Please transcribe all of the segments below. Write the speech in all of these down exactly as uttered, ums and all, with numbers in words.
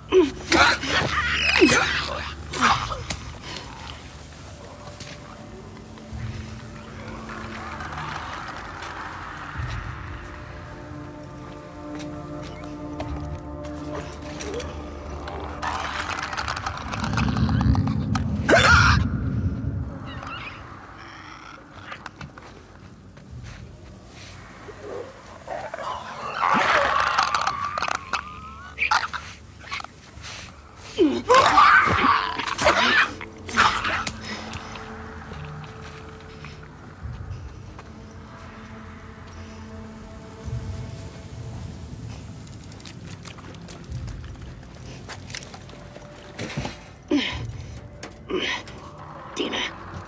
Dina.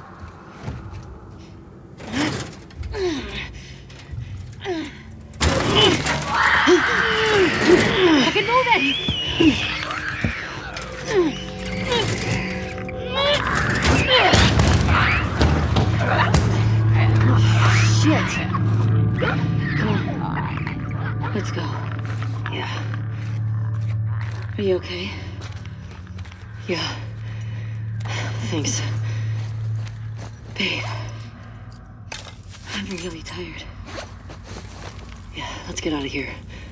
I can move it! Shit! Come on. Let's go. Yeah. Are you okay? Yeah. Thanks. Babe. I'm really tired. Yeah, let's get out of here.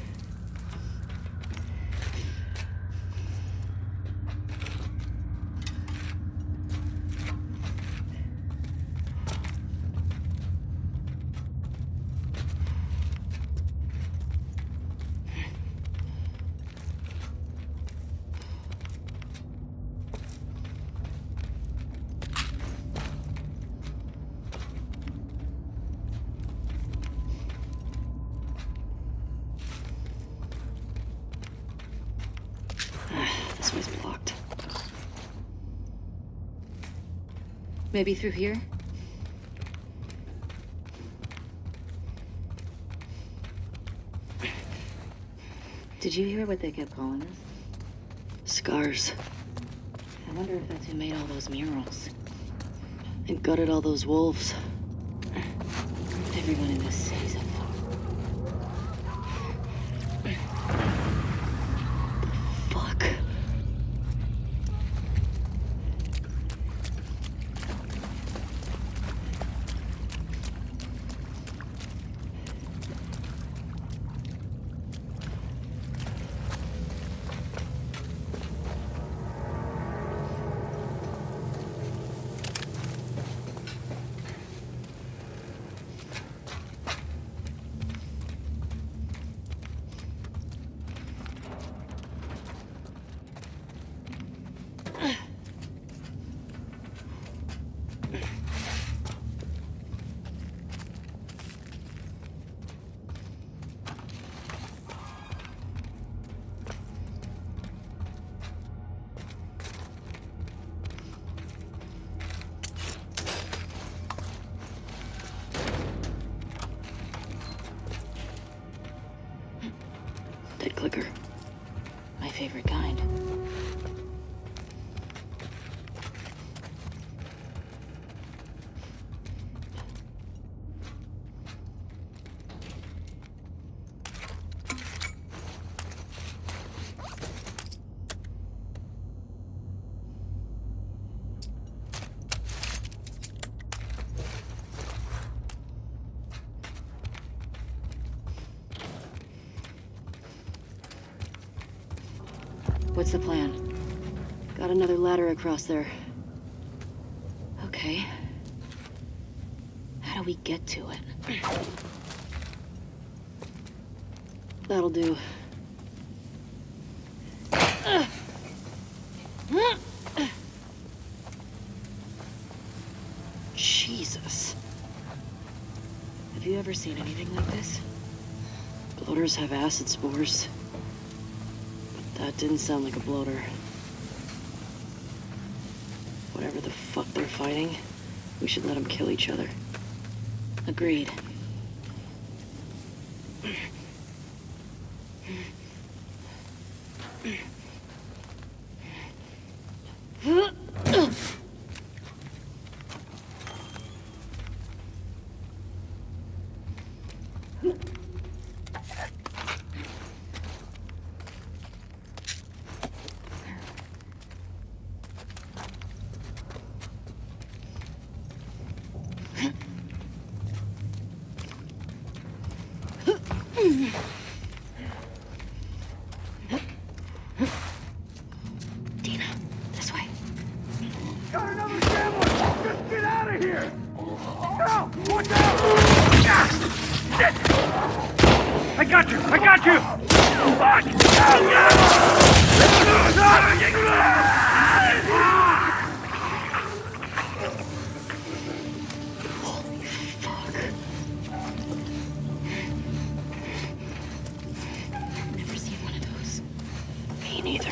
This way's blocked. Maybe through here? Did you hear what they kept calling us? Scars. I wonder if that's who made all those murals. And gutted all those wolves. Everyone in this city's a fuck. Fuck. Dead clicker. My favorite kind. What's the plan? Got another ladder across there. Okay. How do we get to it? That'll do. Jesus. Have you ever seen anything like this? Bloaters have acid spores. That didn't sound like a bloater. Whatever the fuck they're fighting, we should let them kill each other. Agreed. I got you! I got you! Fuck! Holy fuck. Never seen one of those. Me neither.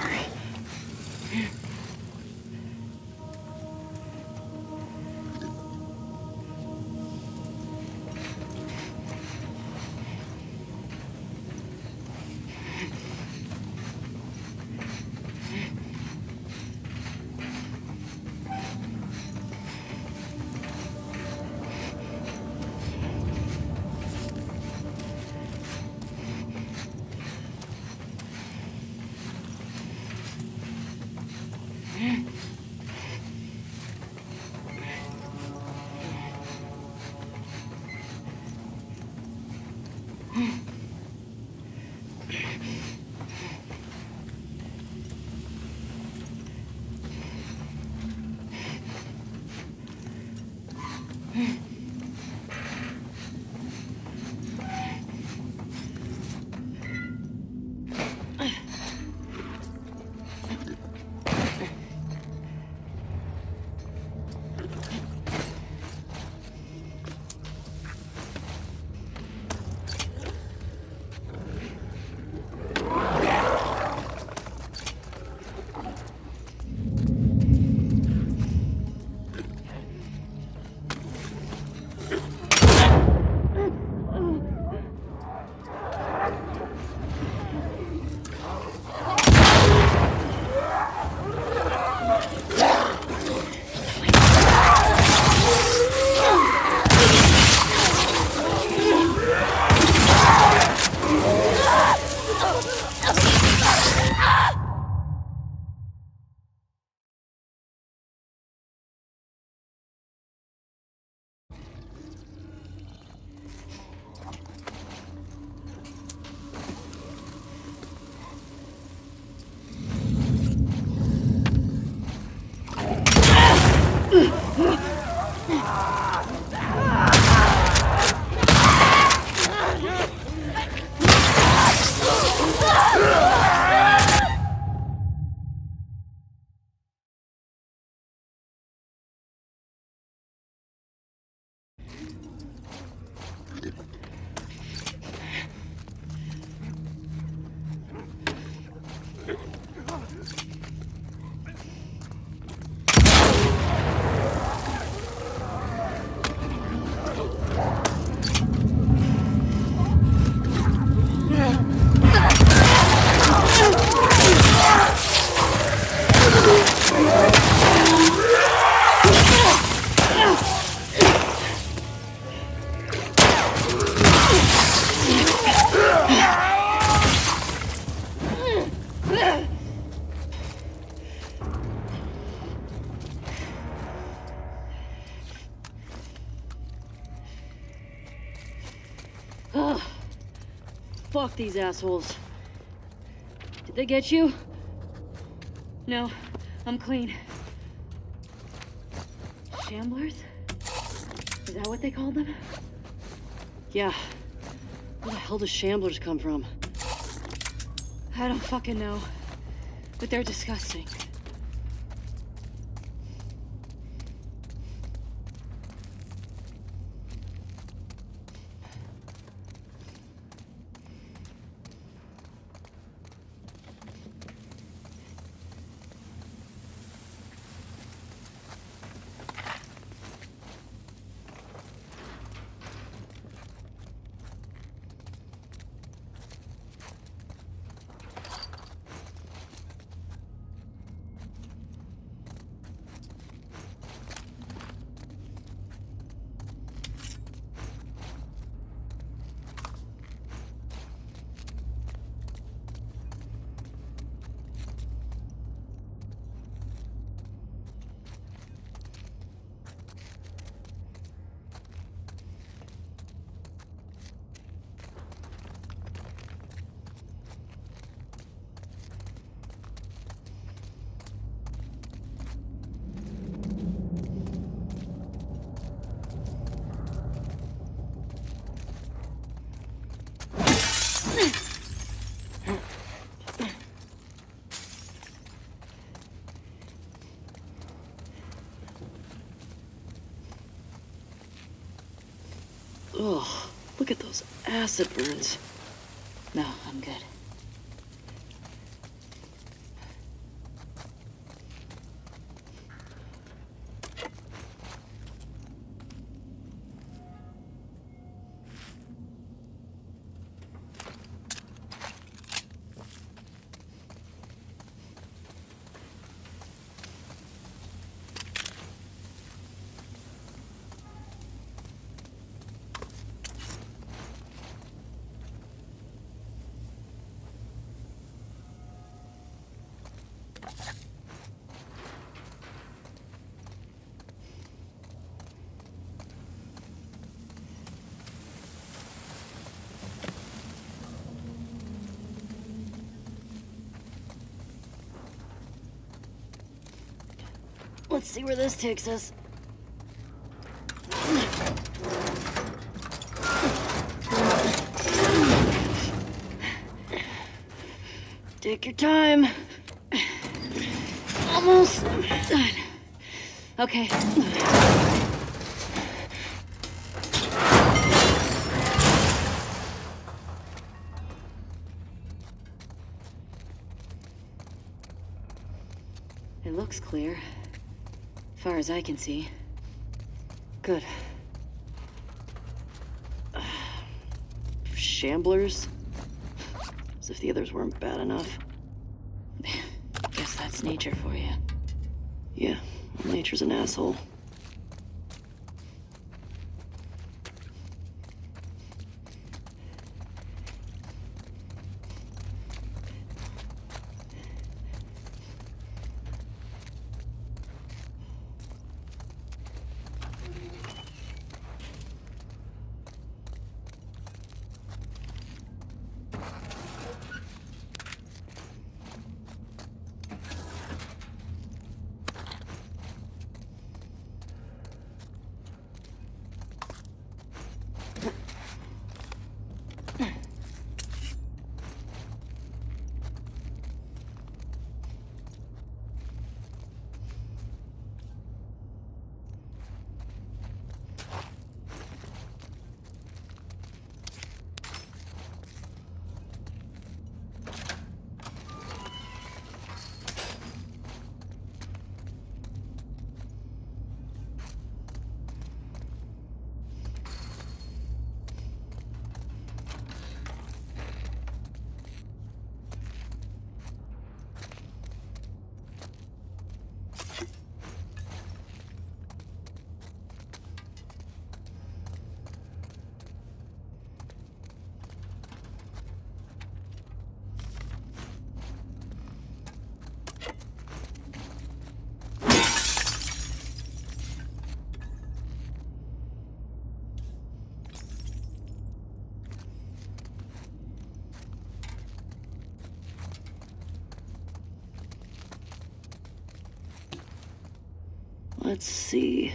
Ugh. Fuck these assholes. Did they get you? No, I'm clean. Shamblers? Is that what they called them? Yeah. Where the hell do Shamblers come from? I don't fucking know. But they're disgusting. Ugh, look at those acid burns. No, I'm good. Let's see where this takes us. Take your time. Almost done. Okay. It looks clear. As far as I can see. Good. Uh, shamblers? As if the others weren't bad enough. Guess that's nature for you. Yeah, nature's an asshole. Let's see.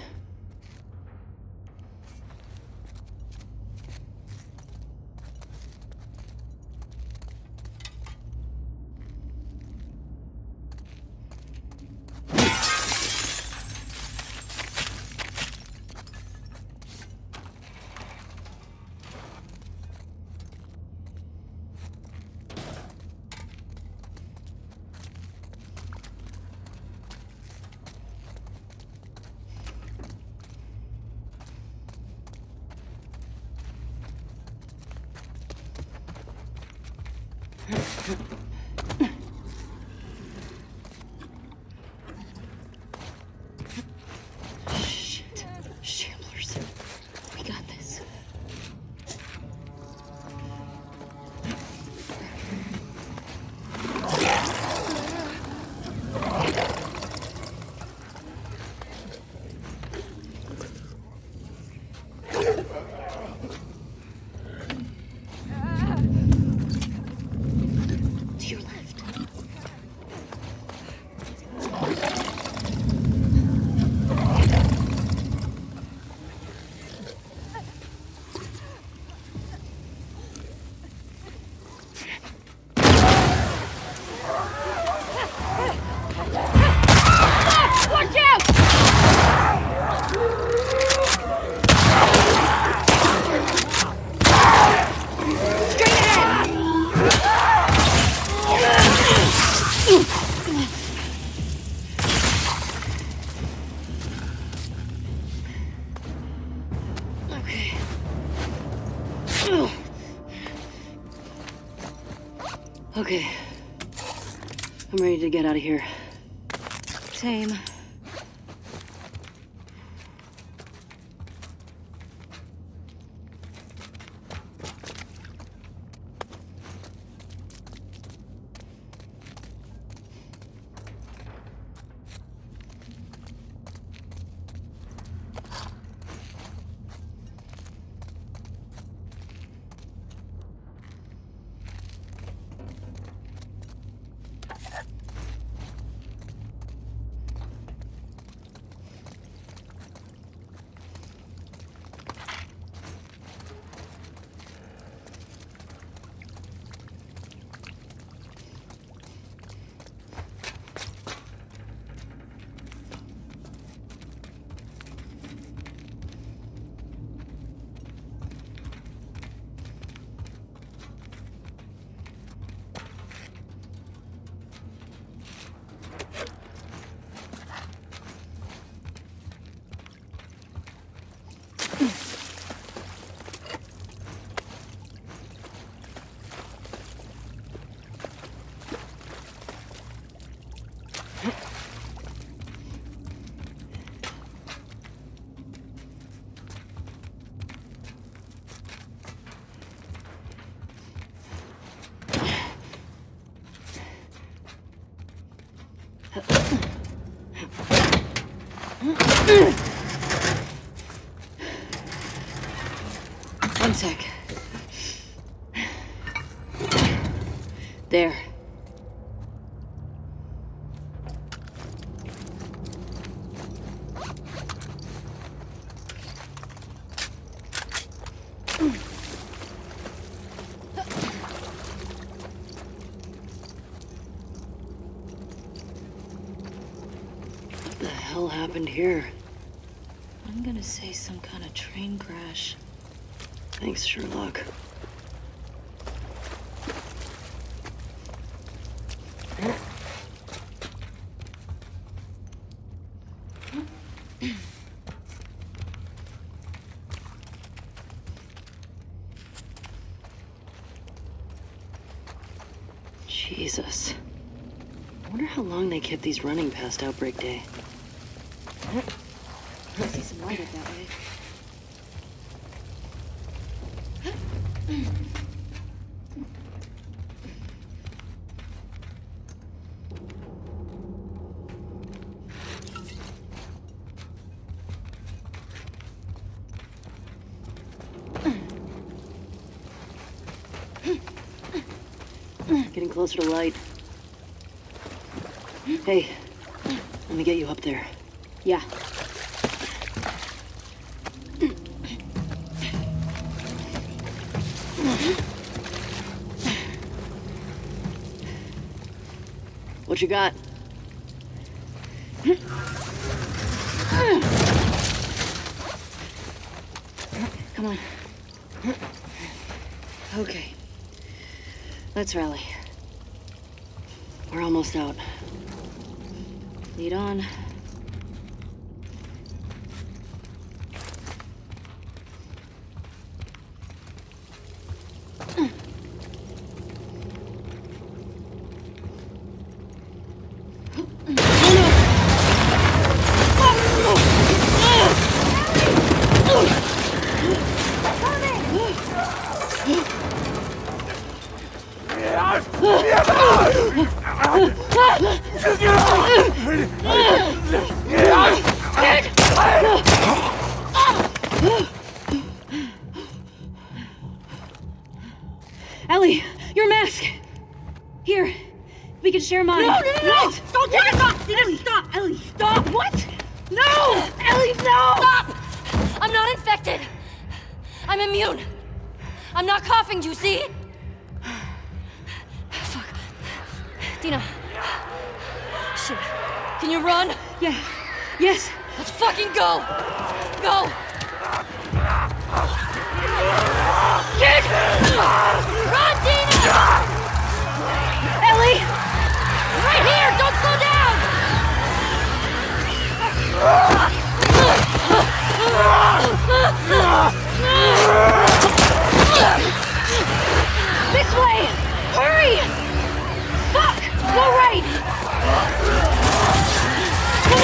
Shit. Shamblers. We got this. I'm ready to get out of here. Same. One sec. There. What the hell happened here? I'm gonna say some kind of train crash. Thanks, Sherlock. Jesus. I wonder how long they kept these running past Outbreak Day. I see some light up that way. Getting closer to light. Hey, let me get you up there. Yeah. What you got? Come on. Okay. Let's rally. We're almost out. Lead on. Ellie, your mask! Here, we can share mine. No, no, no, no! Don't take it off! Ellie, stop! Ellie, stop! What? No! Ellie, no! Stop! I'm not infected. I'm immune. I'm not coughing, do you see? Fuck. Dina. Shit. Can you run? Yeah. Yes. Let's fucking go! Go! Shit! Run, Dina! Ellie! Right here! Don't slow down! This way! Hurry! Fuck! Go right! right! Come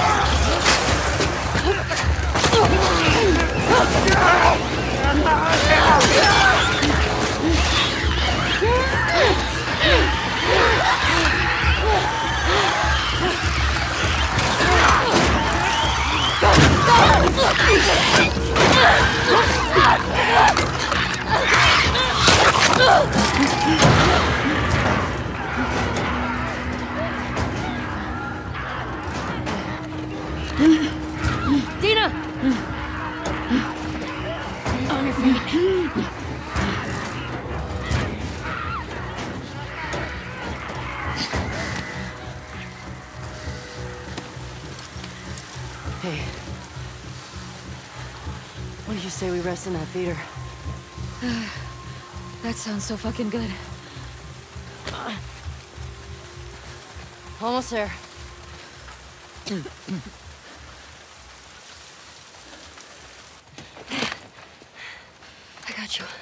Dina! On your feet. Hey. What do you say we rest in that theater? That sounds so fucking good. Almost there. I got you.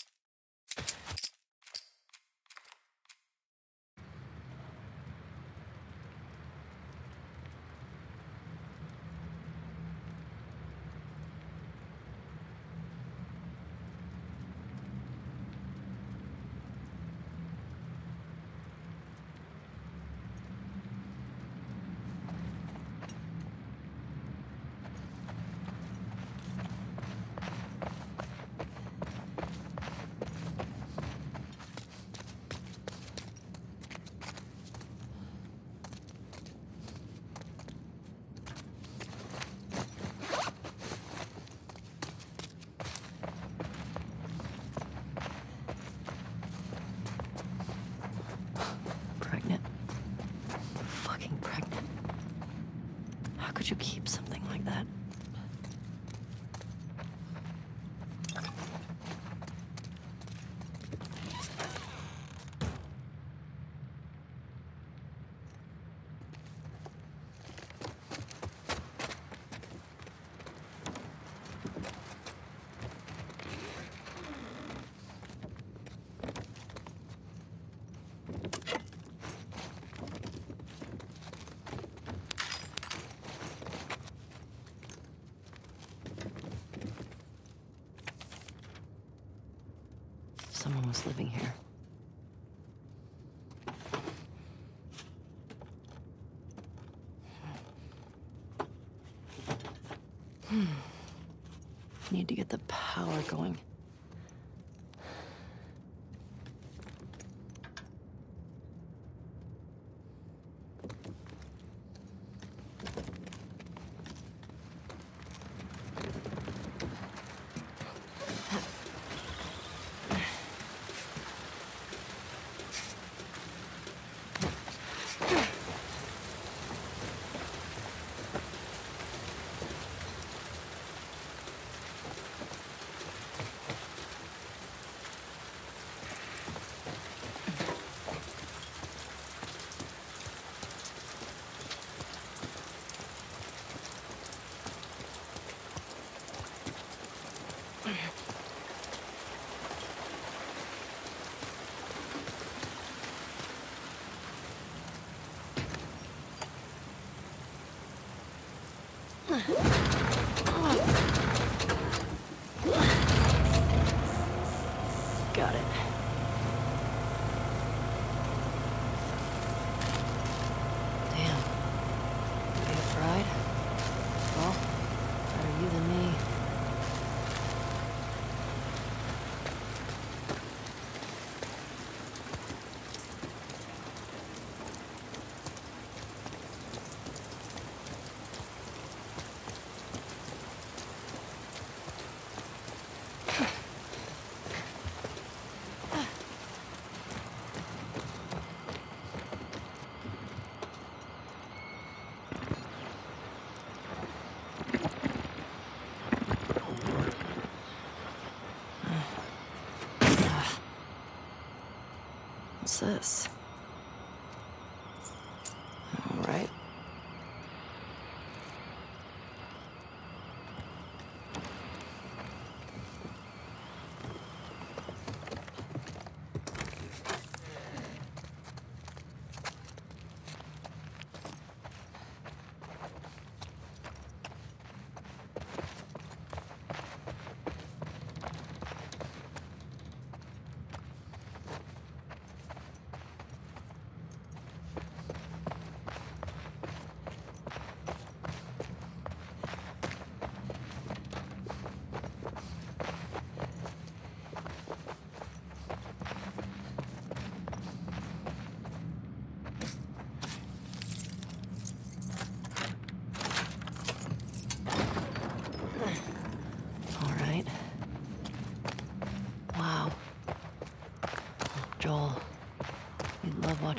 Pregnant. Fucking pregnant. How could you keep something like that? Someone was living here. Hmm. Need to get the power going. Got it. Damn. Be fried? Well, better you than me. What's this? All right.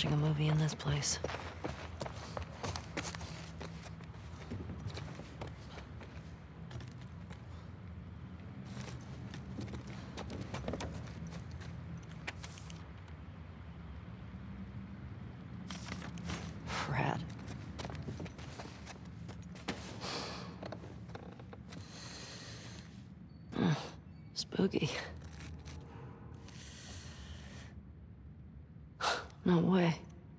watching a movie in this place. Frat. Hmm, spooky. No way.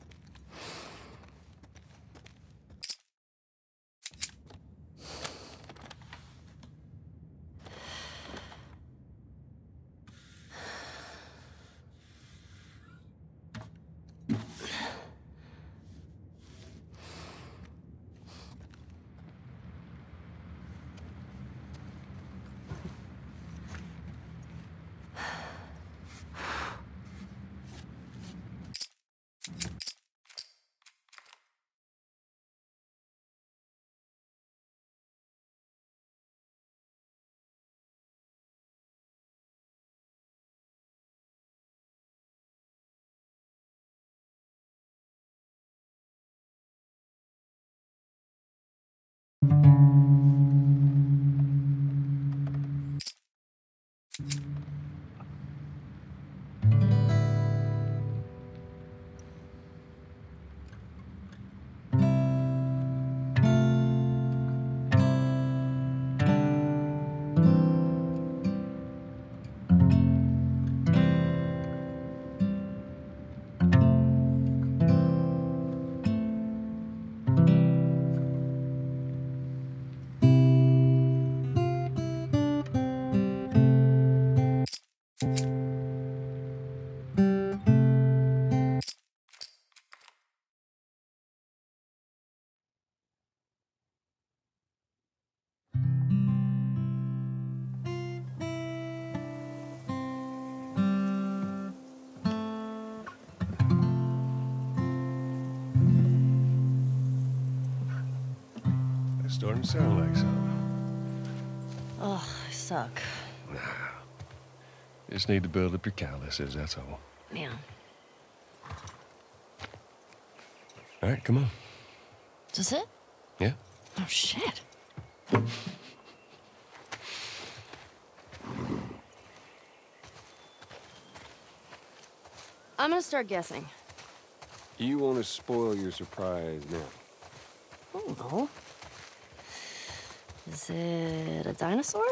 Starting to sound like something. Ugh, I suck. Nah. Just need to build up your calluses, that's all. Man. All right, come on. Is this it? Yeah? Oh, shit. I'm gonna start guessing. You want to spoil your surprise now? Oh, no. Is it a dinosaur?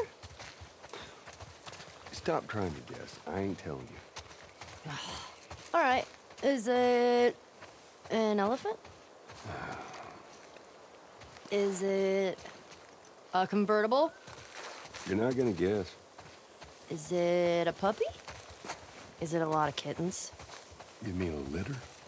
Stop trying to guess. I ain't telling you. All right. Is it an elephant? Is it a convertible? You're not gonna guess. Is it a puppy? Is it a lot of kittens? You mean a litter?